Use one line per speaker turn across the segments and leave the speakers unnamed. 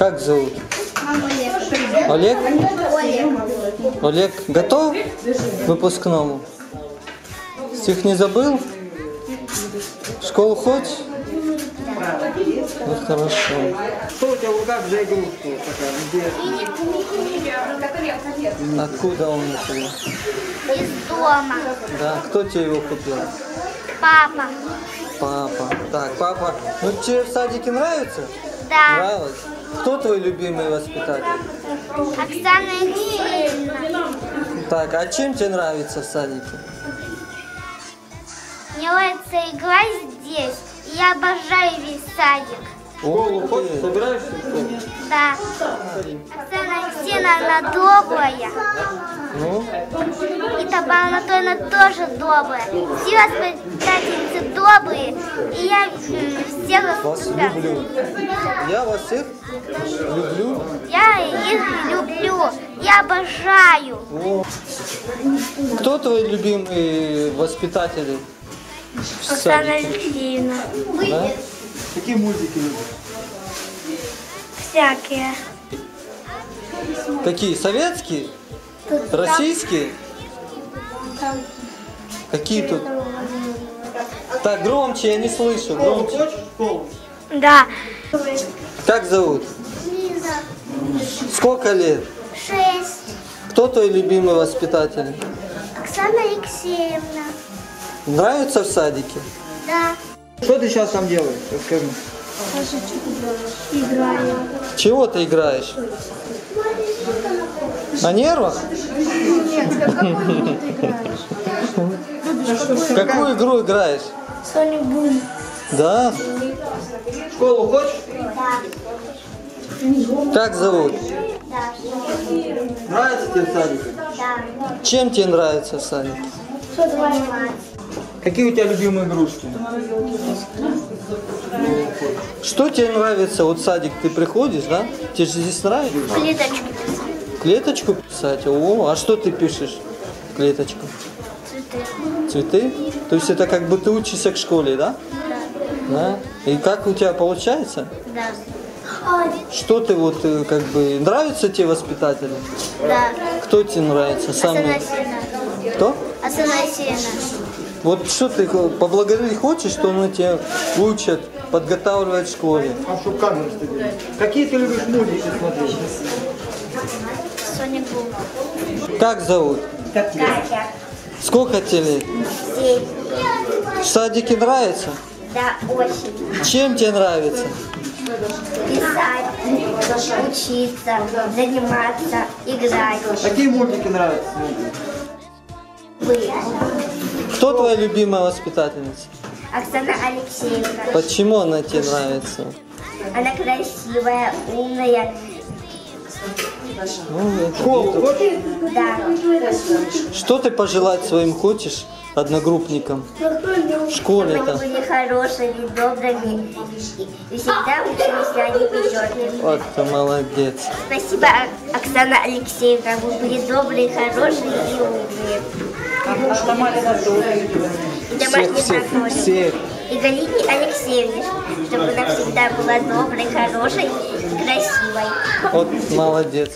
Как зовут?
Олег.
Олег?
Олег.
Олег, готов к выпускному? Стих не забыл? В школу хочешь? Ну хорошо.
Что у тебя в руках за игрушка такая?
Откуда он у тебя?
Из дома.
Да, кто тебе его купил?
Папа.
Папа. Так, папа. Ну тебе в садике нравится?
Да.
Нравилось? Кто твой любимый воспитатель?
Оксана Алексеевна.
Так, а чем тебе нравится в садике?
Мне нравится играть здесь. И я обожаю весь садик.
Школу хочешь? Собираешься в школу?
Да. Оксана Алексеевна, она добрая.
Ну?
И Тамара Анатольевна тоже добрая. Все воспитательницы добрые. И я всех
Вас люблю. Я вас всех люблю.
Я их люблю. Я обожаю.
О. Кто твой любимый воспитатель в
Оксана
садике?
Алексеевна.
Да?
Какие мультики любишь?
Всякие.
Какие? Советские? Российские? Какие тут? Так, громче, я не слышу.
Школу
Громче.
хочешь? Школу?
Да.
Как зовут?
Лиза.
Сколько лет?
6.
Кто твой любимый воспитатель?
Оксана Алексеевна.
Нравится в садике?
Да.
Что ты сейчас там делаешь? Расскажи.
Играю.
Чего ты играешь? На нервах?
Нет, какую ты играешь?
Какую игру играешь?
Соник Бум.
Да?
Школу хочешь?
Да.
Как зовут?
Да.
Нравится тебе в садике?
Да.
Чем тебе нравится в садике?
Что заниматься?
Какие у тебя любимые игрушки?
Что тебе нравится? Вот в садик ты приходишь, да? Тебе же здесь нравится?
Клеточки.
Клеточку писать? О, а что ты пишешь в клеточку?
Цветы.
Цветы? То есть это как бы ты учишься к школе, да?
Да.
Да? И как у тебя получается?
Да.
Что ты вот как бы... Нравятся тебе воспитатели?
Да.
Кто тебе нравится?
Оксана
Самый...
Алексеевна.
Кто?
Оксана Алексеевна.
Вот что ты поблагодарить хочешь, что они тебя учат, подготавливают в школе?
А чтоб камеру стыдили. Какие ты любишь мультики смотреть?
Соник Бум.
Как зовут?
Катя.
Сколько тебе лет?
7.
В садике нравится?
Да, очень.
Чем тебе нравится?
Писать, учиться, заниматься, играть.
Какие мультики нравятся?
Были.
Кто твоя любимая воспитательница?
Оксана Алексеевна.
Почему она тебе нравится?
Она красивая, умная.
Ну,
Школу хочешь?
Да.
что ты пожелать своим хочешь одногруппникам в школе
Чтобы
там?
они были хорошими, добрыми и всегда учились на непечетных.
Вот ты молодец.
Спасибо, Оксана Алексеевна. Вы были добрые, хорошие и умные. И домашние
Всех, всех.
И Галине Алексеевне, чтобы она всегда была доброй, хорошей и красивой.
Вот молодец.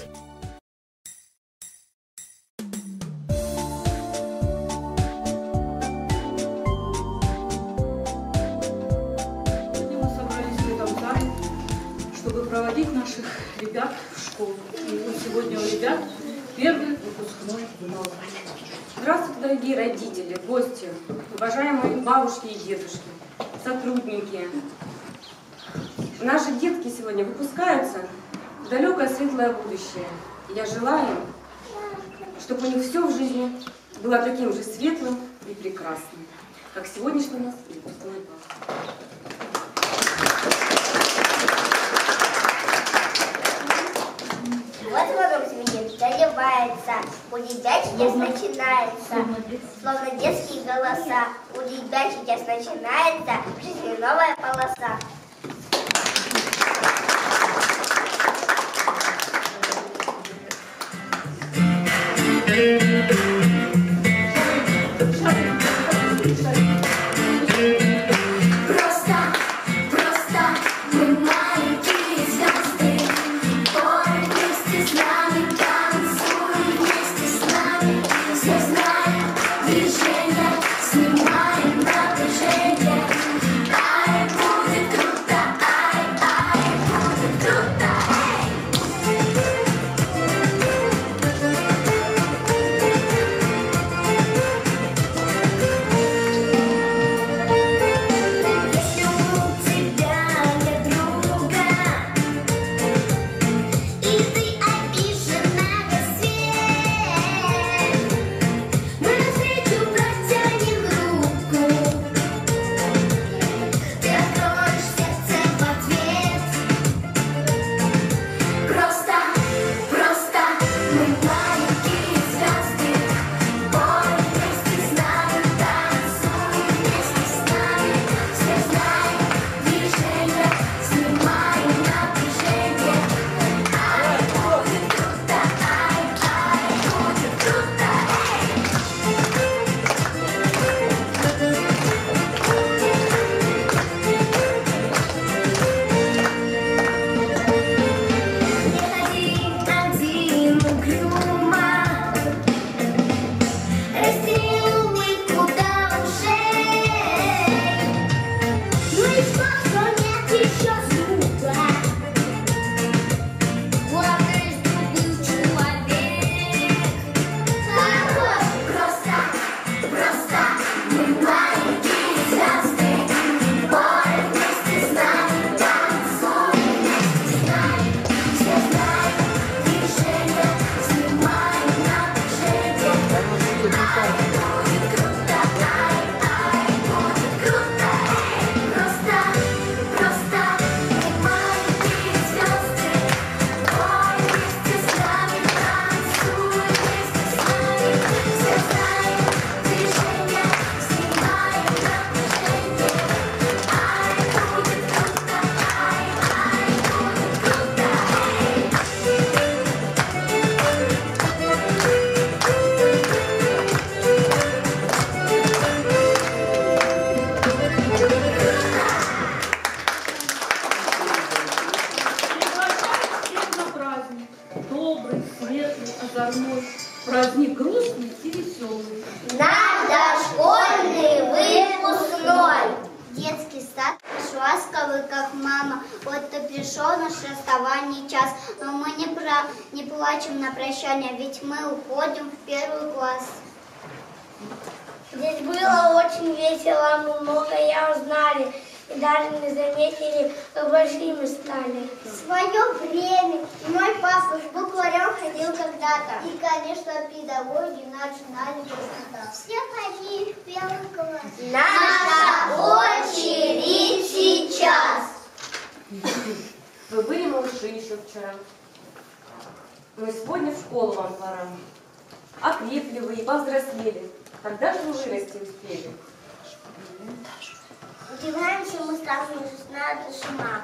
Сегодня мы собрались в этом зале, чтобы проводить наших ребят в школу. И вот сегодня у ребят первый выпускной бал. Здравствуйте, дорогие родители, гости, уважаемые бабушки и дедушки, сотрудники. Наши детки сегодня выпускаются в далекое светлое будущее. И я желаю им, чтобы у них все в жизни было таким же светлым и прекрасным, как сегодняшний у нас выпускной бал.
Вот вокруг свет заливается, у ребят сейчас начинается, словно детские голоса, у ребят сейчас начинается в жизни новая полоса.
Просто мы маленькие звезды,
Праздник грустный и веселый.
Наш дошкольный выпускной. Детский сад наш ласковый, как мама. Вот и пришел наш расставание час. Но мы не плачем на прощание, ведь мы уходим в первый класс.
Здесь было очень весело, мы многое узнали. И даже не заметили, как большими стали.
В свое время мой папа в букварем ходил когда-то. И, конечно, педагоги начинали просто. Все ходили в первый класс. Наша очередь сейчас.
Вы были малыши еще вчера. Но сегодня в школу вам пора. Окрепли вы и повзрослели. Когда же вы вырасти успели?
Удивляемся мы сразу, не знает наша мама.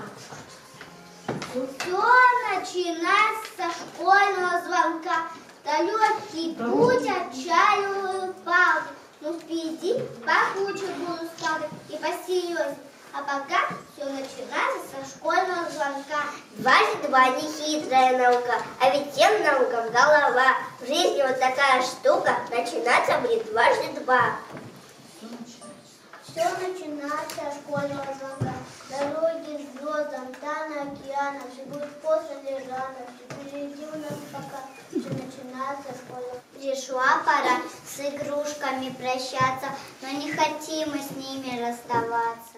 Все начинается со школьного звонка. Далекий путь отчаянную палку. Но впереди покучу буду ставить и посерьезнее. А пока все начинается со школьного звонка. 22 нехитрая наука, а ведь тем наукам голова. В жизни вот такая штука, начинаться будет дважды два. Все начинается со школьного звонка. Дороги звездам, тайны океанов, все будет после лежанок, впереди у нас пока все начинается со школьного. Пришла пора с игрушками прощаться, но не хотим мы с ними расставаться.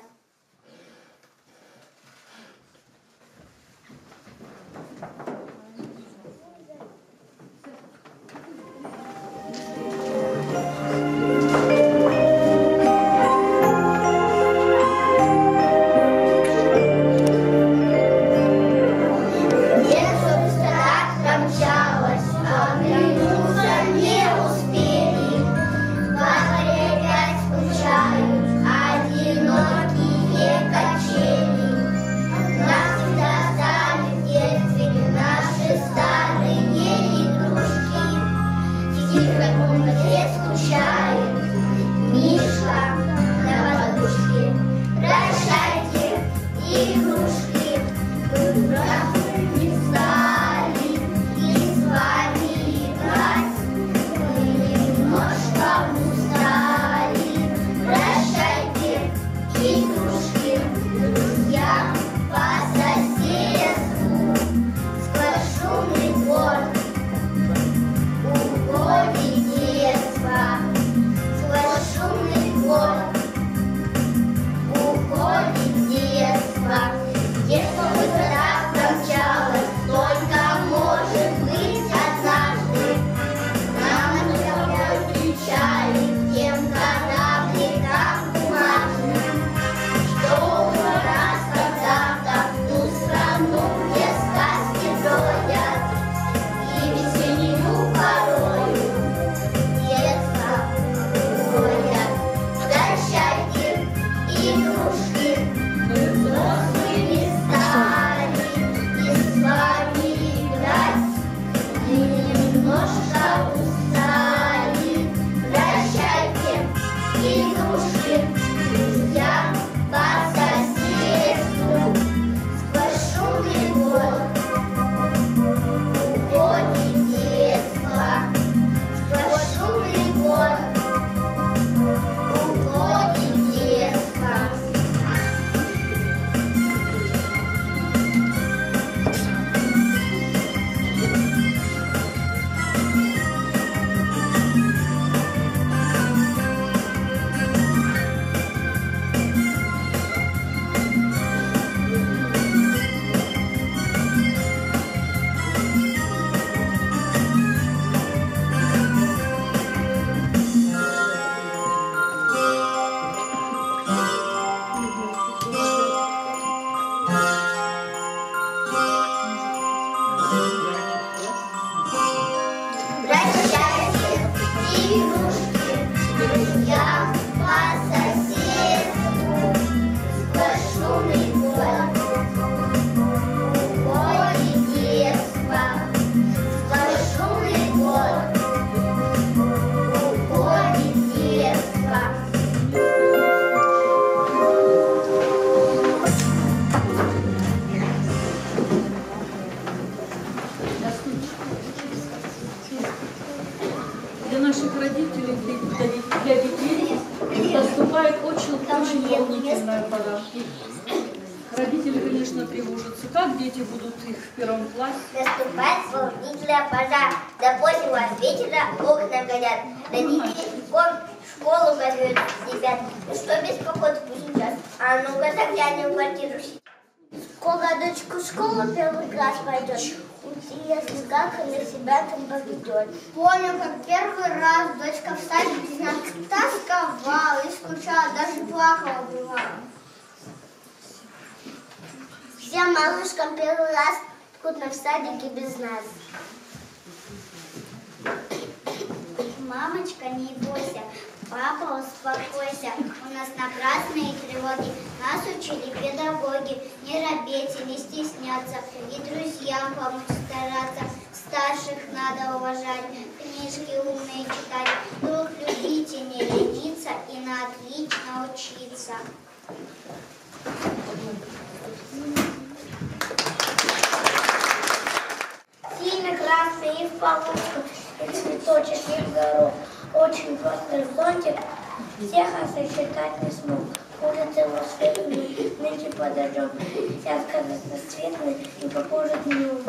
для наших родителей, для детей наступает очень волнительная пора. Родители, конечно, тревожатся, как дети будут их в первом классе.
Наступает волнительная пора. До позднего вечера окна горят. Родители в школу готовят ребят. Ну что беспокоиться сейчас? А ну-ка заглянем в квартиру. Скоро дочка в школу первый класс пойдет. Интересно, как она себя там поведет. Помню, как первый раз дочка в садик без нас тосковала и скучала, даже плакала бывала. Всем малышкам первый раз трудно в садике без нас. Мамочка, не бойся, папа, успокойся. У нас напрасные тревоги. Нас учили педагоги. Не робейте, не стесняться. И друзьям помочь стараться. Старших надо уважать. Книжки умные читать. Друг любите, не лениться и на отлично учиться.
Синий, красный и в полоску, и цветочек, и в горох. Очень просто зонтик, всех сосчитать не смог. Будет его светлый, нынче подождем. Сейчас разноцветный и похоже днем.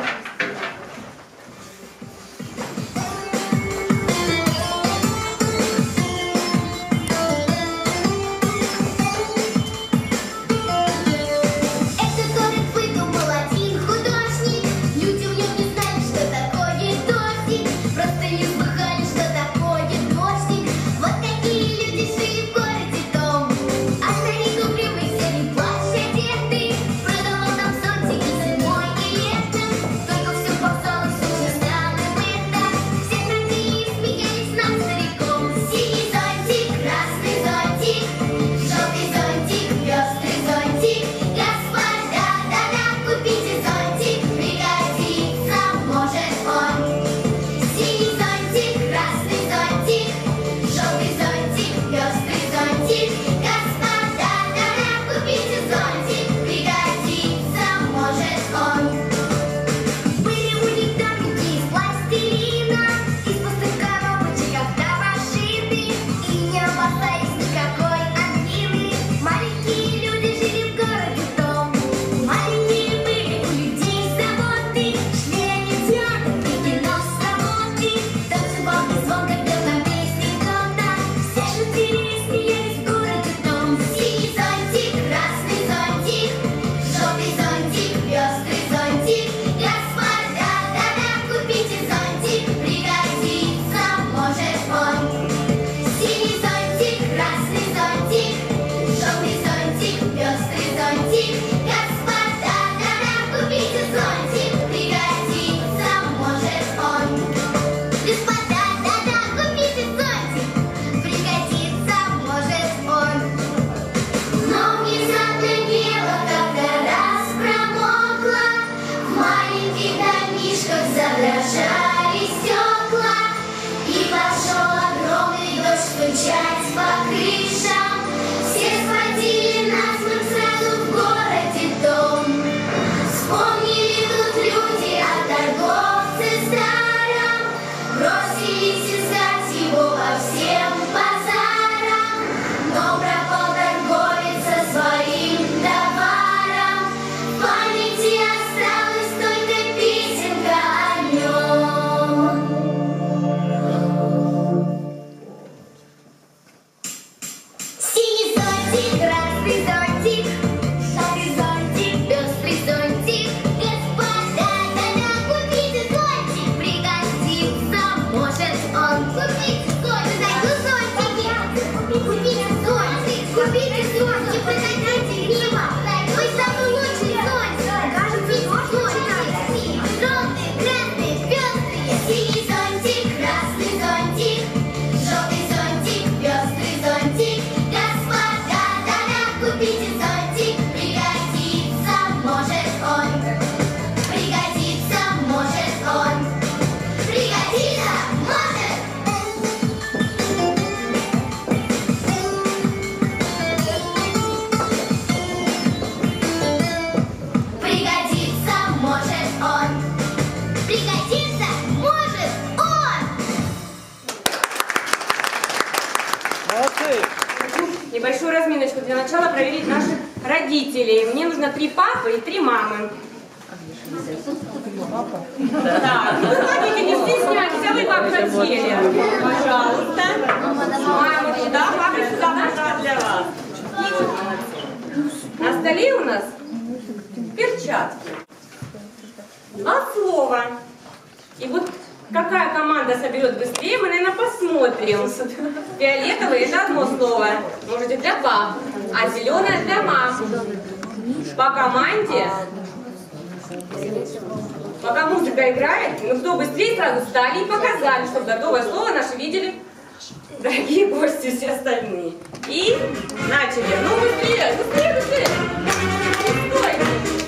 разминочку для начала проверить наших родителей. Мне нужно 3 папы и 3 мамы. Да, ну заходите, не стесняйтесь, а вы как хотели. Пожалуйста. Мама сюда, папа сюда, пожалуйста, для вас. На столе у нас перчатки. А слово. И вот какая команда соберет быстрее, мы, наверное, посмотрим. Фиолетовый – это одно слово. Можете для пап. А зеленое для мам. По команде. Пока музыка играет, мы кто быстрее сразу встали и показали, чтобы готовое слово наше видели дорогие гости, все остальные. И начали. Ну, быстрее, быстрее, быстрее. Стойте.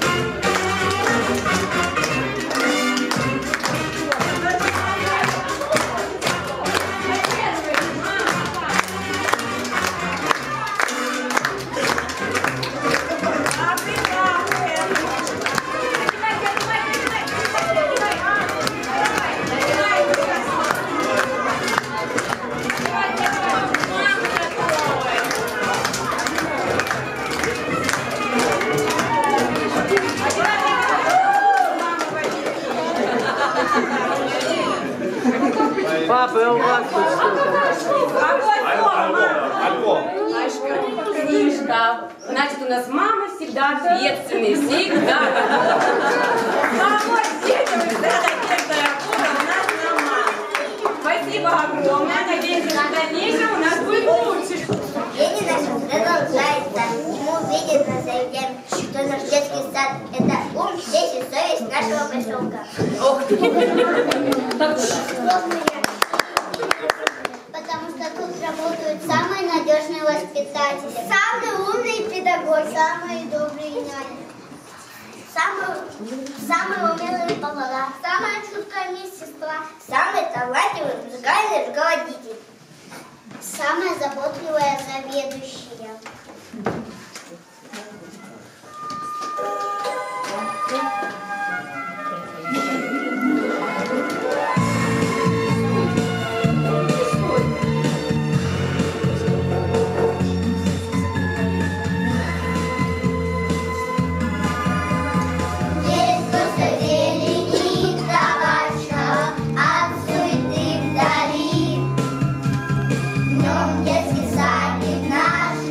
Папа, а у вас тут
Альбом. Книжка. Значит, у нас мама всегда ответственная, всегда. Помочь детям, это первая опора у нас на маму. Спасибо огромное. Надеюсь, что в дальнейшем у нас будет лучше.
День наш продолжается, и мы уверенно заявляем, что наш детский сад – это ум, честь и совесть нашего поселка.
Ох ты!
Потому что тут работают самые надежные воспитатели, самые умные педагоги, самые добрые няни, самые умелые повара, самая чуткая медсестра, самый талантливый музыкальный руководитель, самая заботливая заведующая. Детский садик наш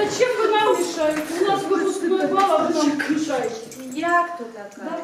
зачем вы нам мешаете? У нас выпускной бал, а вы нам мешаете.
Я кто такая?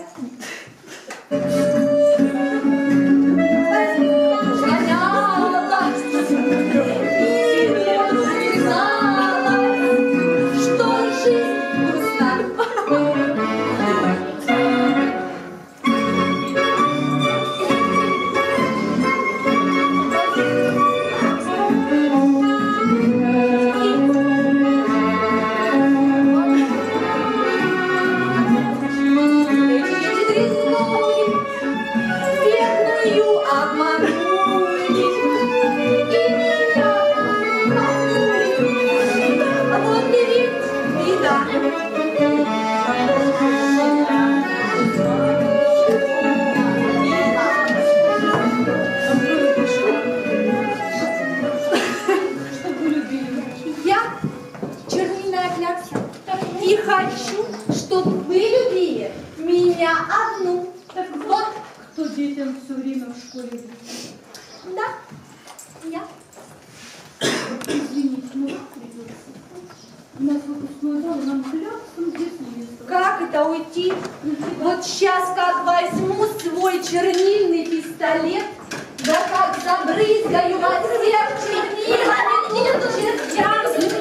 И хочу, чтобы вы любили меня одну.
Так вот, кто детям все время в школе будет.
Да, я.
Извините, но как придется? У нас выпускной бал, нам клятся здесь место.
Как это уйти? Вот сейчас как возьму свой чернильный пистолет, да как забрызгаю во всех чернилами, чертям.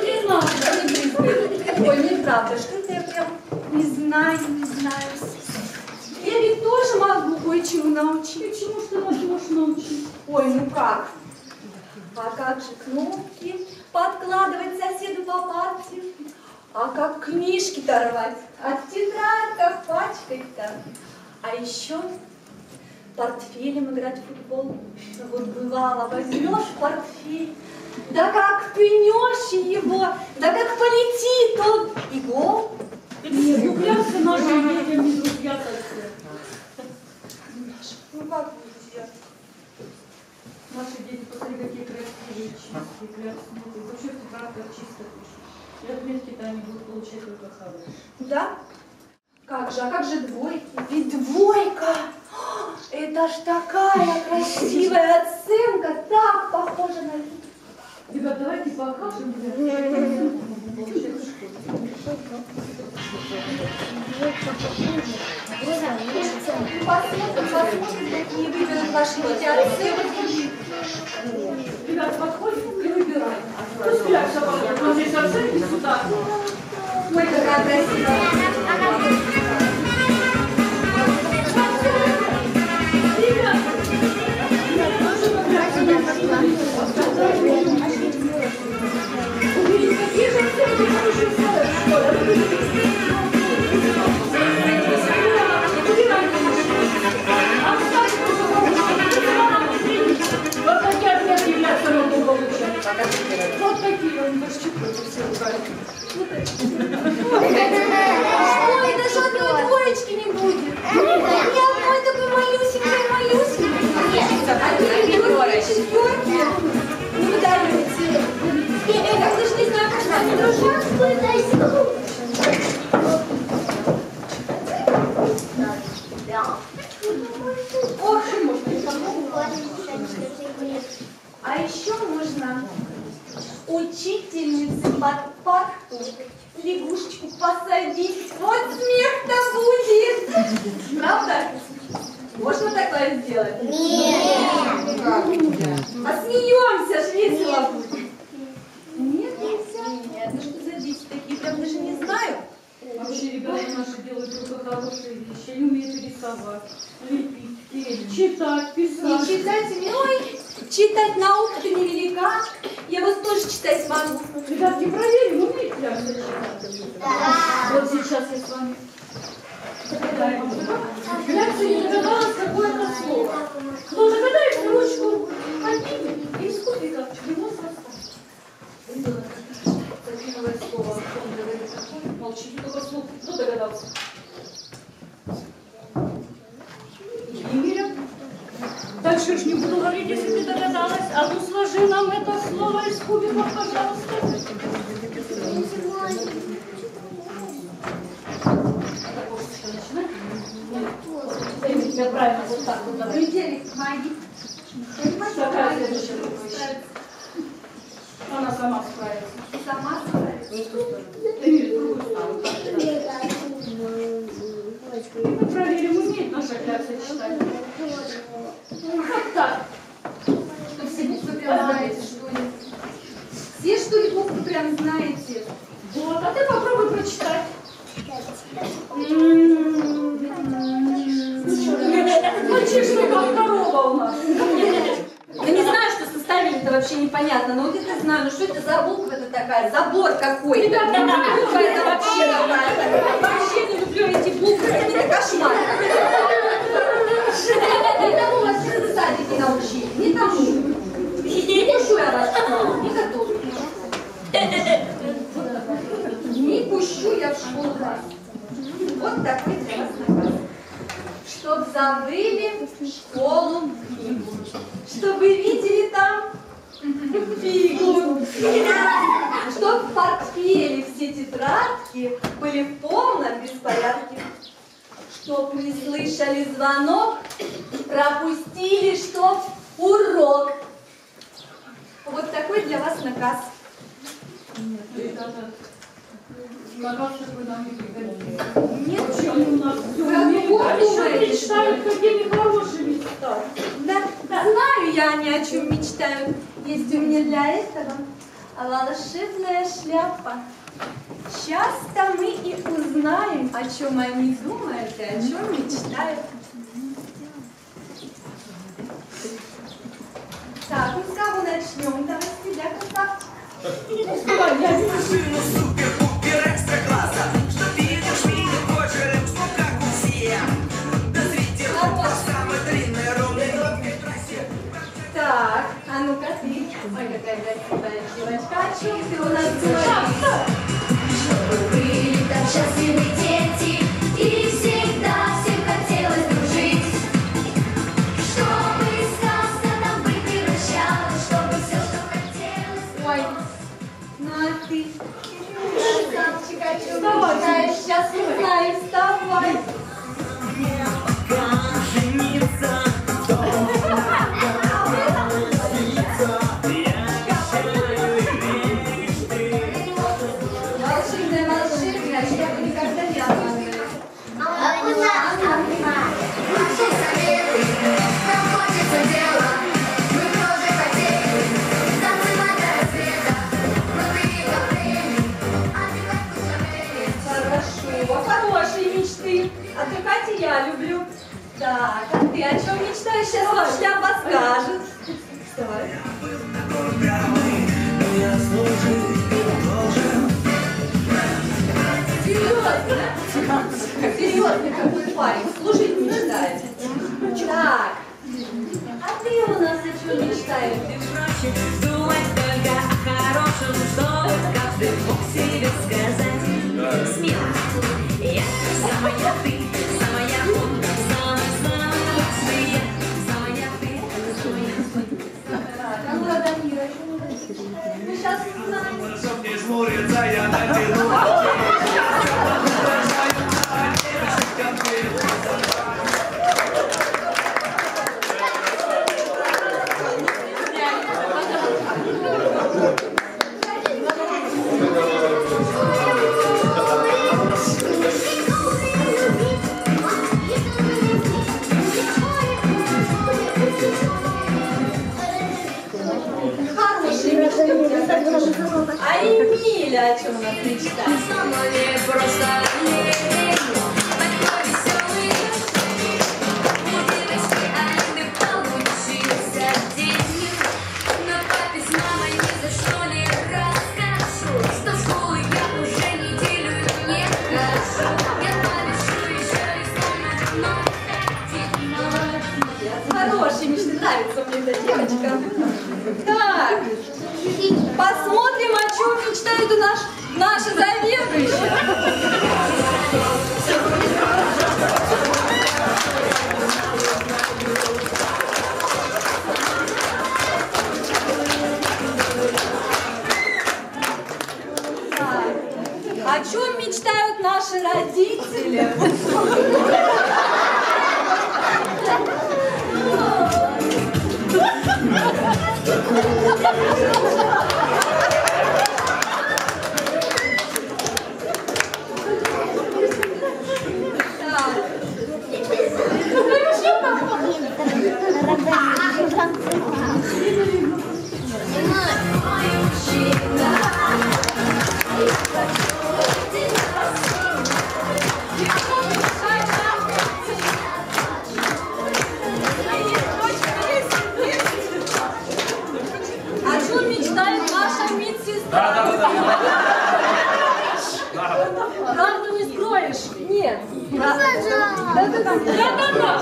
Ой, неправда, что-то я прям не знаю. Я ведь тоже могу кое-чему научить.
Чему ж ты нас можешь научить?
Ой, ну как? А как же кнопки подкладывать соседу по парте? А как книжки-то рвать? А в тетрадках пачкать-то? А еще портфелем играть в футбол. Вот бывало, возьмешь портфель, да как пнешь его, да как полетит он, и гол.
Нет, ну клятся наши детям не друзья совсем.
Ну как друзья?
Наши дети, посмотри, какие красивые, чистые, клятся. Вообще в тетрадках чисто пишут. И отметки-то они будут получать только хорошие.
Да? Как же, а как же двойки? Ведь двойка! Это ж такая красивая оценка, так похожа на вид.
Ребят, давайте покажем.
Посмотрим, какие выберут ваши дети оценки.
Ребят, подходим и выбираем. Пусть клятся вам здесь оценки сюда.
Ой, какая красивая.
Вот такие отметки являются равно получать. Вот такие, он даже четверку все ругают.
Что, и даже одной двоечки не будет? Ни одной такой малюсенькой. А две четверки. Ну, вы даете. Я даже не знаю, как с вами дружат. Ох, а еще можно учительнице под парту лягушечку посадить. Вот смех-то будет. Правда? Можно такое сделать?
Нет.
А смеемся, ж весело будет. Нет, нельзя. Ну что за дети такие, прям даже не знаю.
Вообще ребята наши делают только хорошие вещи. Они умеют рисовать, лепить, петь, читать, писать.
Не читать, ой, читать наука-то невелика. Я вот тоже читать могу.
Ребятки, проверим, умеет клятся читать?
Да.
Вот сейчас я с вами догадаем. Клятся не догадалась, какое это слово. Кто догадается, ручку поднимет и из кубика чугунок составит. Ребенок, запинывает слово. Он говорит, какое? Молчите, только слух. Кто догадался? Игоря. Дальше ж не буду говорить, если ты догадалась. А ну сложи нам это слово из кубиков, пожалуйста. Тебя правильно вот так вот.
Понедельник, помоги.
Какая следующая буква? Она сама справится.
Сама справится.
Не в ту сторону. Да нет, в другую сторону. Мы проверим, умеет наша клякса читать. Как так?
Что все буквы прям знаете, что ли? Все, что ли, буквы прям знаете?
Вот, а ты попробуй прочитать. Мальчишка, как корова у нас.
Я не знаю, что составили-то вообще непонятно, но вот это знаю, ну что это за буква-то такая, забор какой-то. Буква это вообще какая-то. Вообще не люблю эти буквы, это кошмар. Не тому вас в садике научили, не тому. Не пущу я вас в школу, не готовы. Не пущу я в школу вас. Вот такой для вас наказ. Чтоб забыли школу книгу, чтобы видели там фигу, чтоб в портфеле все тетрадки были в полном беспорядке, чтоб не слышали звонок, пропустили, чтоб урок. Вот такой для вас наказ.
Наказ такой нам не пригодится.
Нет,
Почему у нас все умеют, еще мечтают, какими хорошими стать.
да, знаю я, ни о чем мечтаю. Есть у меня для этого волшебная шляпа. Часто мы и узнаем, о чем они думают и о чем мечтают. Так, ну с кого начнем? Давайте для красавчика.
Супер-пупер экстра-класса, что видишь, видит почерк, что как у всех. Да среди самой длинной ровной дорожной трассе.
Так, а ну-ка ты. Ой, какая красивая девочка. О чем ты у нас говоришь?
Чтобы были там счастливы дети, и всегда всем хотелось дружить. Чтобы сказка там быть превращалась, чтобы все, что хотелось.
Ой, ну а ты? Красавчик, о чем мечтаешь? Сейчас узнаем, вставай. Волшебная, шляпа никогда не обманывает.
Наши советы, нам хочется дела. Мы тоже хотели танцевать до рассвета. Внутри коктейли, отдыхать в
Хорошо, хорошие мечты. Отдыхать и я люблю. Так, а ты о чем мечтаешь? Сейчас вам шляпа скажет. Вставай. Серьезно? Серьезно, какой парень? Служить мечтает. Так, а ты у нас о чем мечтаешь?
Думать только о хорошем, чтобы каждый мог себе сказать. Смело, я самая ты, самая он, самая лучшая, самая ты, самая.
Так, а ну, Радомир, о чем ты мечтаешь? Мы сейчас узнаем.
Чтоб не жмуриться, я натяну.
Хорошие мечты у тебя, Катюша. А Эмиля о чем у нас мечтает?
Самое просто лень, такой веселый у девочки Алины получился день. Но папе с мамой ни за что не расскажу, что в школу я уже неделю не хожу. Я повешу еще и стану вновь ходить.
Хорошие мечты, нравится мне эта девочка. Так, посмотрим, о чем мечтает наша заведующая. Так, о чем мечтают наши родители? Нет.
Да-да-да.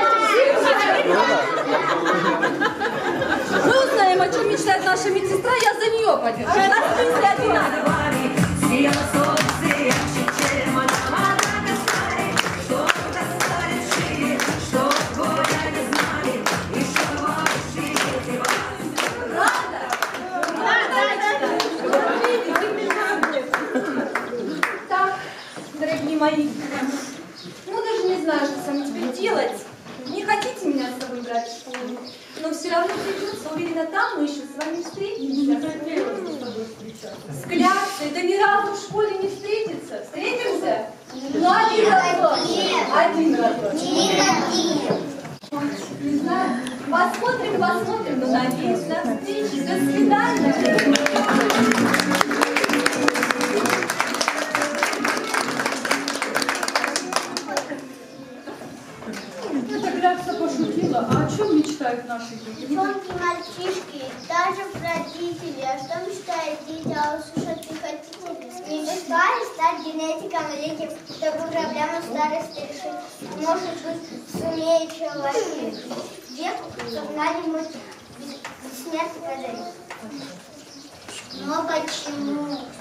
Мы узнаем, о чем мечтает наша медсестра, я за нее подержу. На списке одинаково. Так, дорогие мои, ну даже не знаю, что со мной теперь делать. Не хотите меня с собой брать в школу, но все равно придется, уверена, там мы еще с вами встретимся. С кляксой, да ни разу в школе не встретиться. Встретимся? Ну, один разок. Один разок. Не знаю. Посмотрим, но надеюсь на встречу. До свидания.
Это Клякса пошутила. А о чем мечтают наши дети?
Девчонки, мальчишки, даже родители. А что мечтают дети? А услышать не хотите? Мечтали стать генетиком великим, чтобы проблему старости решить. Может быть, сумеет человек. Детку когда-нибудь бессмертный подарить. Но почему?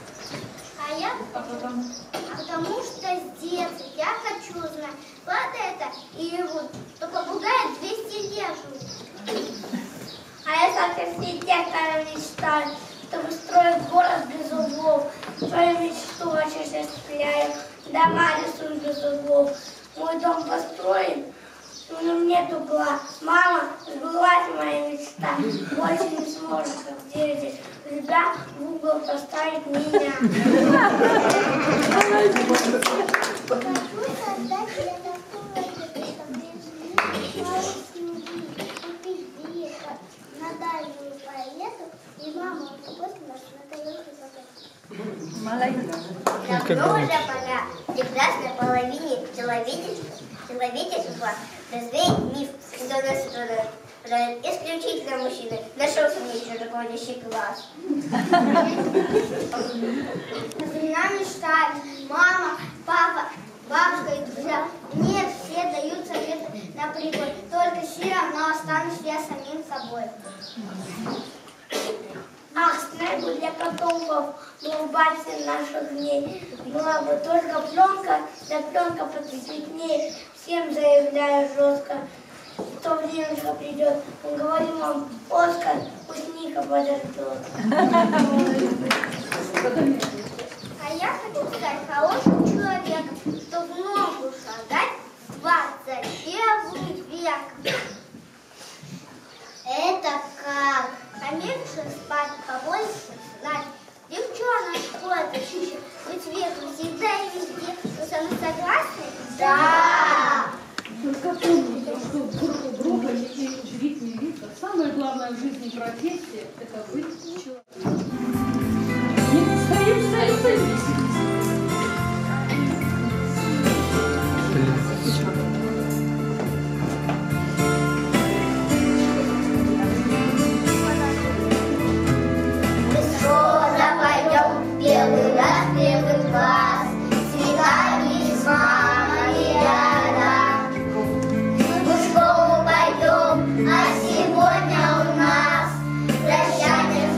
Потому что с детства я хочу знать, вот это и вот, то попугай 200 лет живут.
А я как архитектора мечтаю, чтобы строить город без углов. Свою мечту осуществляю, дома рисую без углов. Мой дом построен, но нет угла. Мама, сбылась моя мечта. Больше не сможет, как дети, тебя в угол поставить меня.
Хочу создать для такого, чтобы купить билет на дальнюю поездку, и мама после нас на тарелке заплатит. Давно уже пора прекрасной половине человечества развеять миф, что нас страдает исключительно мужчины. Нашелся мне еще руководящий класс. Жена мечтает, мама, папа, бабушка и друзья. Мне все дают советы на прибыль. Только все равно останусь я самим собой.
Ах, снегу для потомков, глубаться наших дней. Была бы только пленка, да пленка поцветнее. Всем заявляю жестко, что времечко придет. Мы говорим вам, Оскар, пусть Ника подождет.
А я хочу стать хорошим человеком, чтобы в ногу шагать в 21 век. Это как? А меньше спать, побольше знать. Девчоночку, это чище, быть веком всегда и везде. Вы со мной согласны? Да!
Только помните, что друга и удивительные лица, самое главное в жизни профессия – это быть человеком. Стоим.
Белый раз, белый класс, цветами с мамой рядом. Мы в школу пойдем, а сегодня у нас прощание.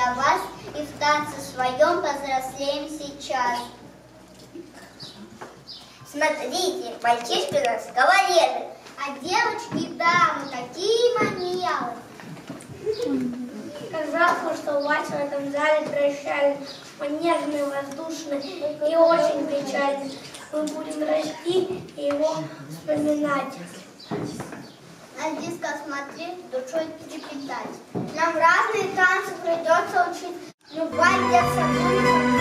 для вас и в танце своем повзрослеем сейчас. Смотрите, мальчишки у нас кавалеры, а девочки дамы такие манеры.
Как жалко, что вас в этом зале прощали. Мы нежные, воздушные и очень печальны. Мы будем расти и его вспоминать.
На диско смотреть, душой трепетать. Нам разные танцы придется учить. Любая детство.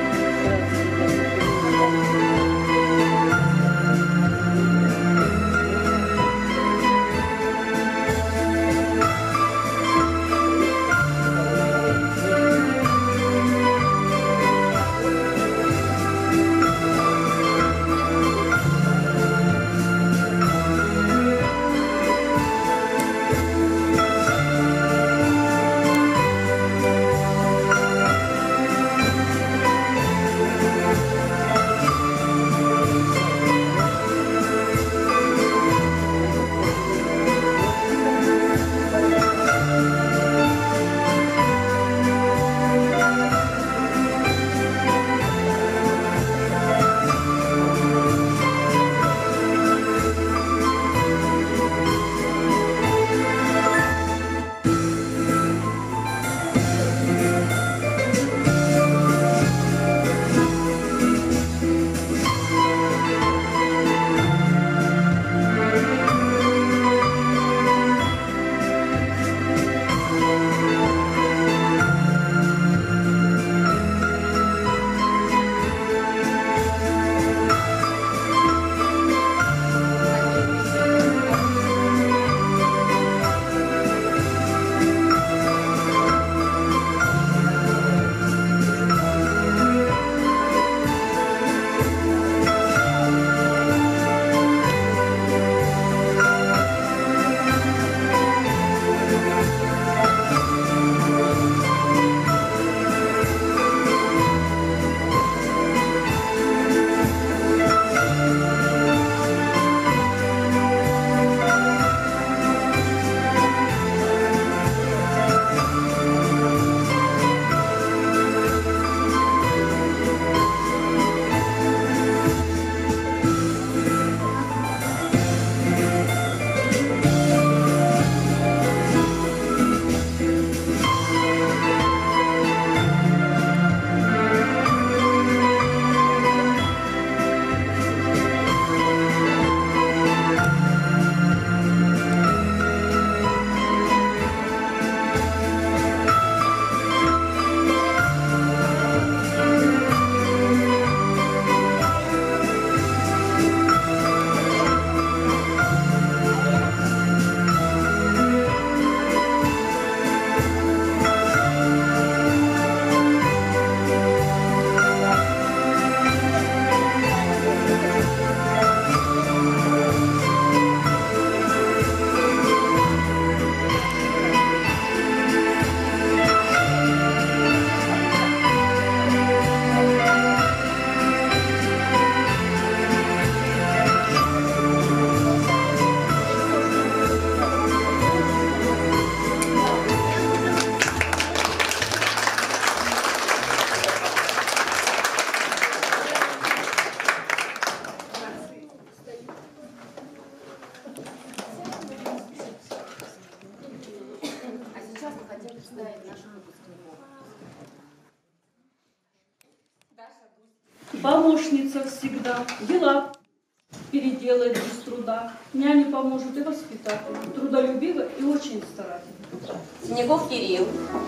Помощница всегда, дела переделает без труда. Няне поможет и воспитатель, трудолюбивый и очень старательный.
Снегов Кирилл,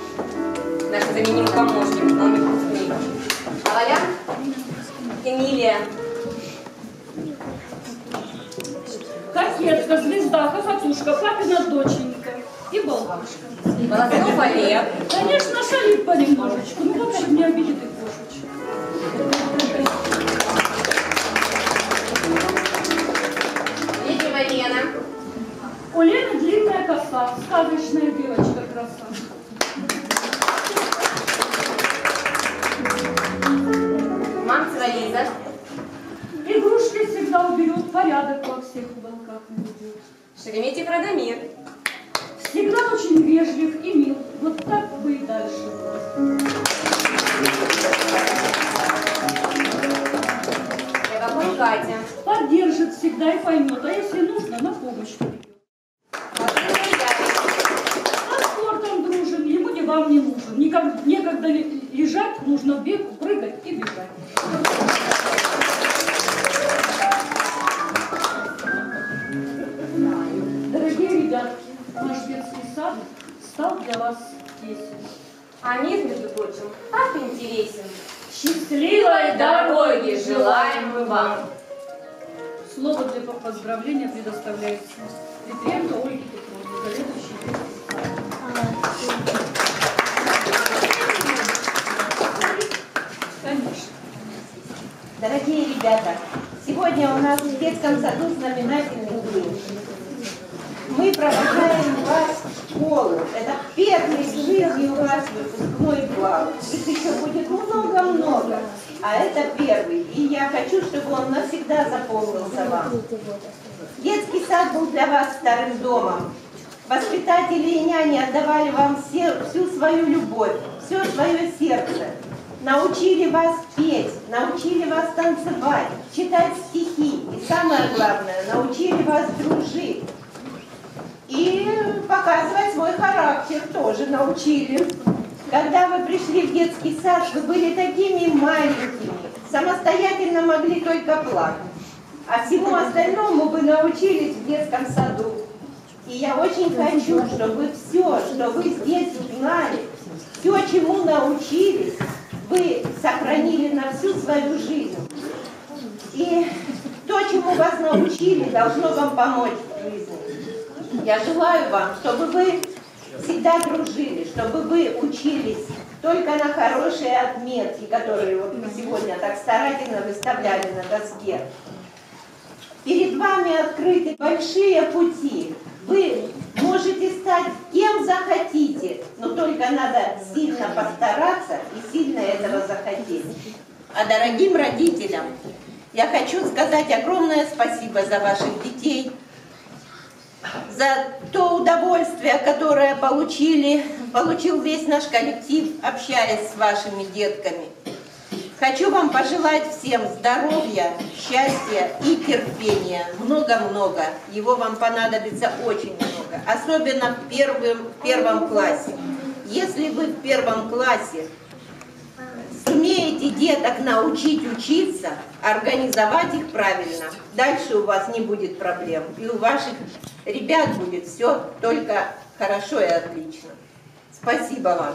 наш заменимый помощник, новый выпускник. Авалян Эмилия.
Кокетка, звезда, хохотушка, папина доченька и болтушка.
Волоснов Олег.
Конечно, шалит понемножечку, но в общем не обидит и кошечек.
Летнего Лена.
У Лены длинная коса, сказочная девочка краса.
Мамцева Лиза.
Игрушки всегда уберет, порядок во всех уголках наведет.
Шереметьев Радомир.
Всегда очень вежлив и мил, вот так бы и дальше.
Какой Катя?
Поддержит всегда и поймет, а если нужно, на помощь придет. А спортом дружим, ему не вам не нужен. Некогда лежать, нужно бегать, прыгать и бежать. Дорогие ребятки, наш детский сад стал для вас тесен.
А мир, между прочим, так интересен.
Счастливой
дороги желаем мы вам.
Слово для поздравления предоставляется Петренко Ольге Петровне, заведующей детским садом. Конечно.
Дорогие ребята, сегодня у нас в детском саду знаменательный день. Мы провожаем вас в школу. Это первый в жизни у вас выпускной бал. Их еще будет много-много, а это первый. И я хочу, чтобы он навсегда запомнился вам. Детский сад был для вас вторым домом. Воспитатели и няни отдавали вам всю свою любовь, все свое сердце. Научили вас петь, научили вас танцевать, читать стихи. И самое главное, научили вас дружить. И показывать свой характер тоже научили. Когда вы пришли в детский сад, вы были такими маленькими, самостоятельно могли только плакать. А всему остальному вы научились в детском саду. И я очень хочу, чтобы все, что вы здесь узнали, все, чему научились, вы сохранили на всю свою жизнь. И то, чему вас научили, должно вам помочь в жизни. Я желаю вам, чтобы вы всегда дружили, чтобы вы учились только на хорошие отметки, которые вот мы сегодня так старательно выставляли на доске. Перед вами открыты большие пути. Вы можете стать кем захотите, но только надо сильно постараться и сильно этого захотеть. А дорогим родителям я хочу сказать огромное спасибо за ваших детей, за то удовольствие, которое получил весь наш коллектив, общаясь с вашими детками. Хочу вам пожелать всем здоровья, счастья и терпения. Много-много. Его вам понадобится очень много. Особенно в первом классе. Если вы в первом классе сумеете деток научить учиться, организовать их правильно, дальше у вас не будет проблем. И у ваших ребят будет все только хорошо и отлично. Спасибо вам.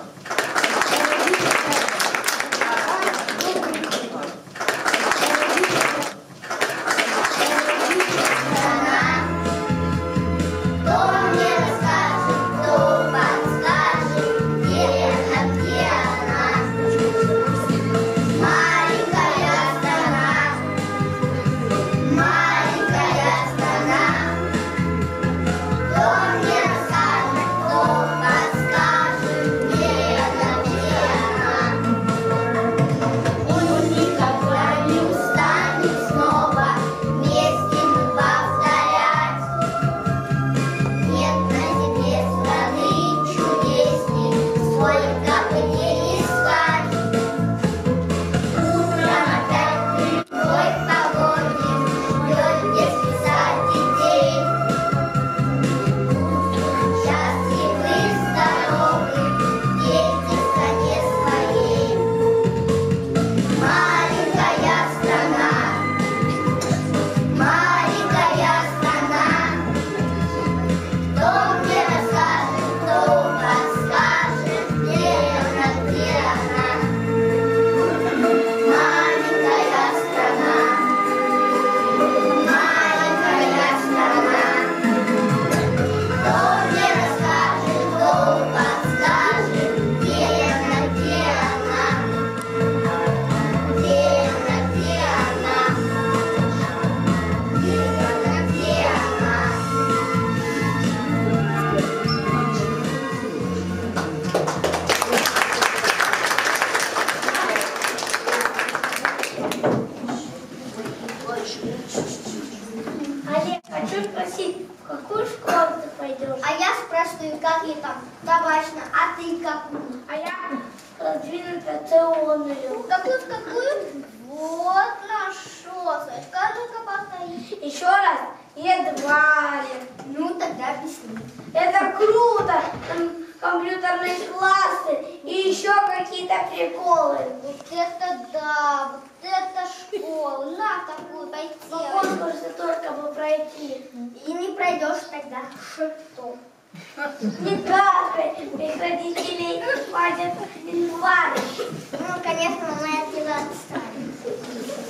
Олег, хочу спросить, в какую школу ты пойдешь?
А я спрашиваю, как ей там? Табачно. А ты какую?
А я продвинуто-теонную.
Какую? Вот нашелся. Ну-ка повтори.
Еще раз. Едва ли.
Ну, тогда объясни.
Это круто. Там компьютерные классы и еще какие-то приколы.
Вот это да, вот это школа. На такую пойти.
Но конкурсы только бы пройти.
И не пройдешь тогда. Что?
Никак. Их родителей хватит инвалид.
Ну, конечно, мы от тебя отстали.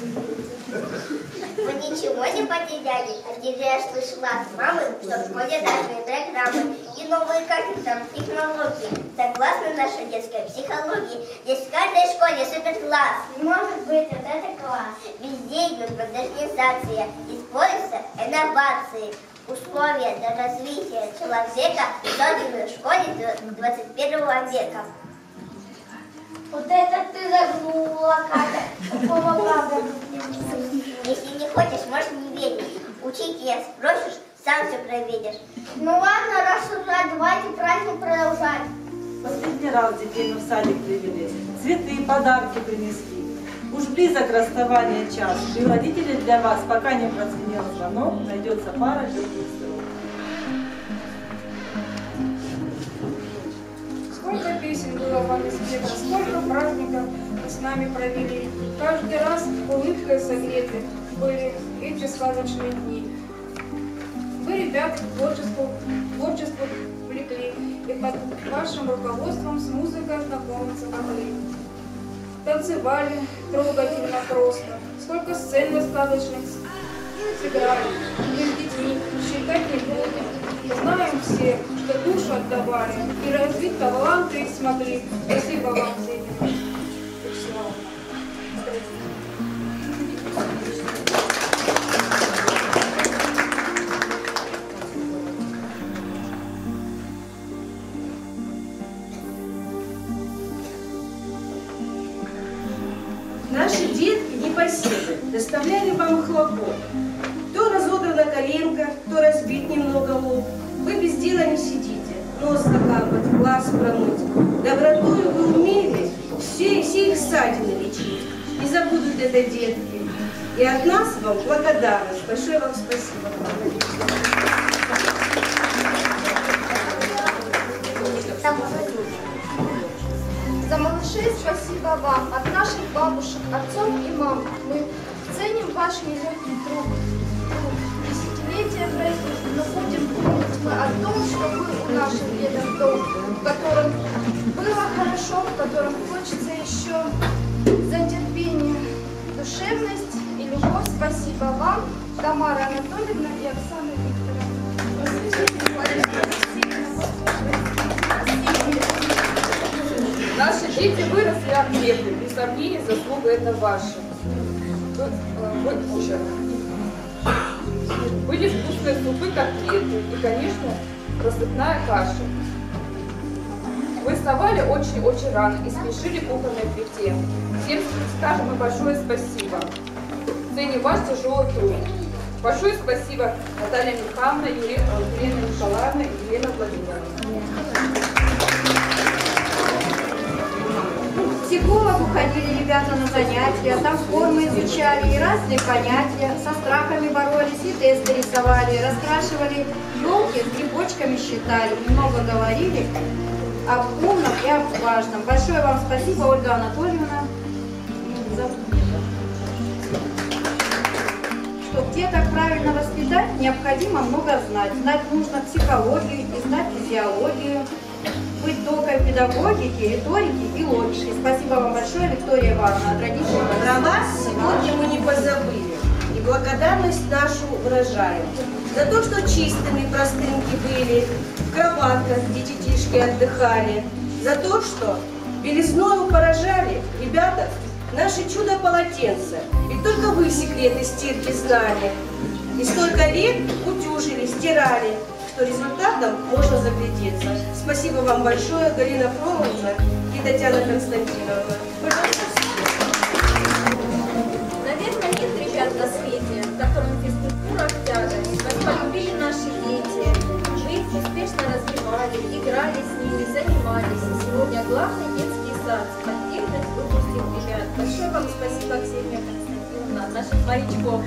Вы ничего не потеряли? А я слышала от мамы, что в школе разные программы и новые какие-то технологии. Согласно нашей детской психологии, здесь в каждой школе суперкласс.
Может быть, вот это класс.
Везде идет модернизация, используются инновации. Условия для развития человека созданы в школе 21 века.
Вот это ты загнула, Катя. Такого правда.
Если не хочешь, можешь не верить. Учителя спросишь, сам все проверишь.
Ну ладно, рассуждать, давайте праздник продолжать.
Последний раз детей в садик привели, цветы и подарки принесли. Уж близок расставание час, и у родителей для вас, пока не прозвенел звонок, найдется пара теплых слов.
Сколько песен было вам испето, сколько праздников вы с нами провели. Каждый раз улыбкой согреты были эти сказочные дни. Вы, ребята, к творчеству влекли, и под вашим руководством с музыкой знакомиться могли. Танцевали трогательно просто, сколько сцен вы сказочных сыграли. Мы с детьми считать не будем. Знаем все, что душу отдавали и развить таланты смогли. Спасибо вам, Зенина.
Наши детки непоседы доставляли вам хлопот. То разодрана коленка, то разбит немного лоб. Вы без дела не сидите, нос закапать, глаз промыть. Добротою вы умели все их ссадины лечить. Не забудут это детки. И от нас вам благодарность. Большое вам спасибо.
За малышей спасибо вам, от наших бабушек, отцов и мам. Мы ценим ваш нелегкий труд. Десятилетия пройдут, но будем помнить мы о том, что вы у наших деток дом, в котором было хорошо, в котором хочется еще за терпение, душевность и любовь. Спасибо вам, Тамара Анатольевна и Оксана Викторовна.
Наши дети выросли атлеты, без сомнений, заслуга это ваша. Были вкусные супы, котлеты и, конечно, рассыпная каша. Вы вставали очень-очень рано и спешили к кухонной плите. Всем скажем и большое спасибо. Ценим ваш тяжелый труд. Большое спасибо Наталья Михайловна, Елена Николаевна и Елена Владимировна.
К психологу ходили ребята на занятия, там формы изучали и разные понятия, со страхами боролись и тесты рисовали, раскрашивали елки, с грибочками считали, много говорили об умном и об важном. Большое вам спасибо, Ольга Анатольевна. Чтобы деток правильно воспитать, необходимо много знать. Знать нужно психологию и знать физиологию. Быть токой педагогики, риторики и логики. Спасибо вам большое, Виктория Ивановна, от родителей.
Про вас сегодня мы не позабыли и благодарность нашу выражаем за то, что чистыми простынки были, в кроватках, где детишки отдыхали, за то, что белизною поражали ребята наши чудо-полотенца. Ведь только вы секреты стирки знали. И столько лет утюжили, стирали, что результатом можно заглядеться. Спасибо вам большое, Галина Фроловна и Татьяна Константиновна.
Наверное, нет ребят на свете, которым физкультура тягость. Вас полюбили наши дети, жизнь успешно развивали.
приходили, играли с ними, занимались. И сегодня главный детский сад с отдельных выпустил ребят. Большое вам спасибо, Ксения Константиновна, от наших морячков.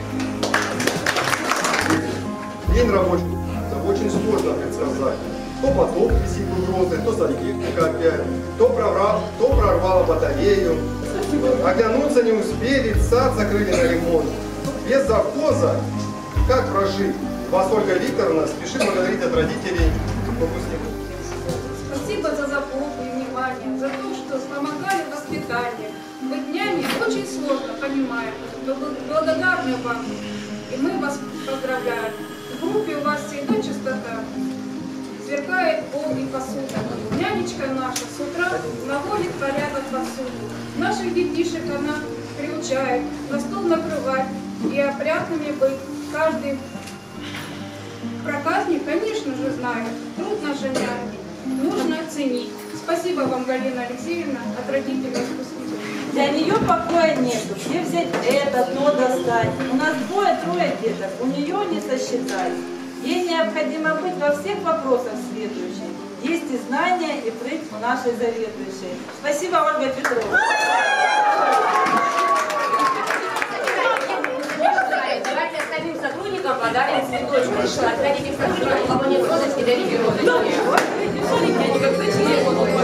День рабочий, очень сложно предсказать. То поток висит угрозы, то сантехника опять, то прорвало батарею. Оглянуться не успели, сад закрыли на ремонт. Без завхоза как прожить? Вас, Ольга Викторовна, спешит благодарить от родителей выпускников.
Спасибо за заботу и внимание, за то, что помогали в воспитании. Быть няне очень сложно, понимаем. Но благодарны вам. И мы вас поздравляем. В группе у вас всегда чистота. Сверкает пол и посуда. Нянечка наша с утра наводит порядок повсюду. Наших детишек она приучает на стол накрывать и опрятными быть. Каждый проказник, конечно же, знает. Труд нашей няни нужно ценить. Спасибо вам, Галина Алексеевна, от родителей выпускников.
Для нее покоя нету. Где взять это, то достать? У нас 2-3 деток, у нее не сосчитать. Ей необходимо быть во всех вопросах следующей. Есть и знания, и прыть у нашей заведующей. Спасибо, Ольга Петровна.
Давайте остальным сотрудникам подарим цветочку. Решила отправить их сотрудникам, у кого нет розочки, дарите розочки. Они как точно не будут.